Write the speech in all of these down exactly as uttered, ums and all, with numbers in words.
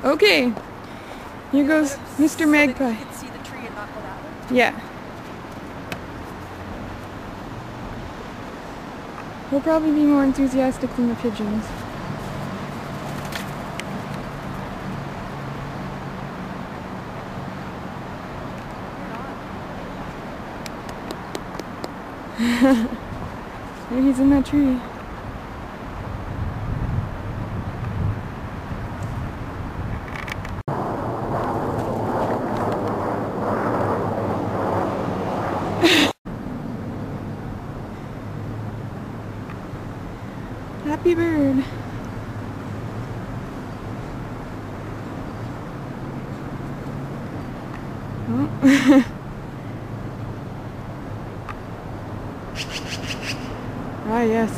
Okay, here goes Mister Magpie. So that you can see the tree and not go that way? Yeah. He'll probably be more enthusiastic than the pigeons. There he's in that tree. Happy bird. Oh. Ah, yes.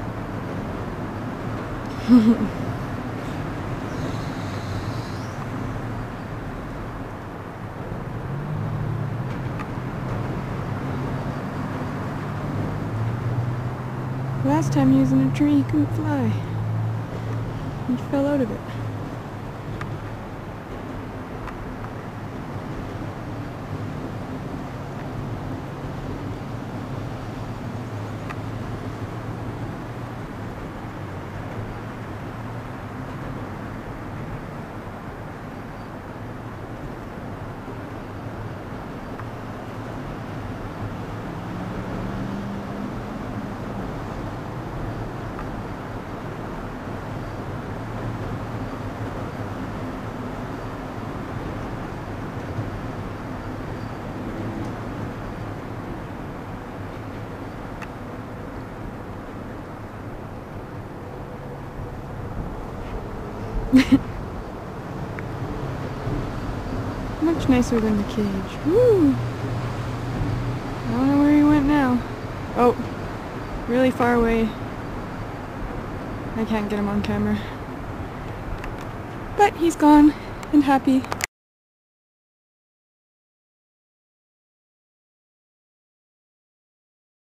Last time he was in a tree, he couldn't fly. He fell out of it. Much nicer than the cage. Woo! I don't know where he went now. Oh, really far away. I can't get him on camera. But he's gone and happy.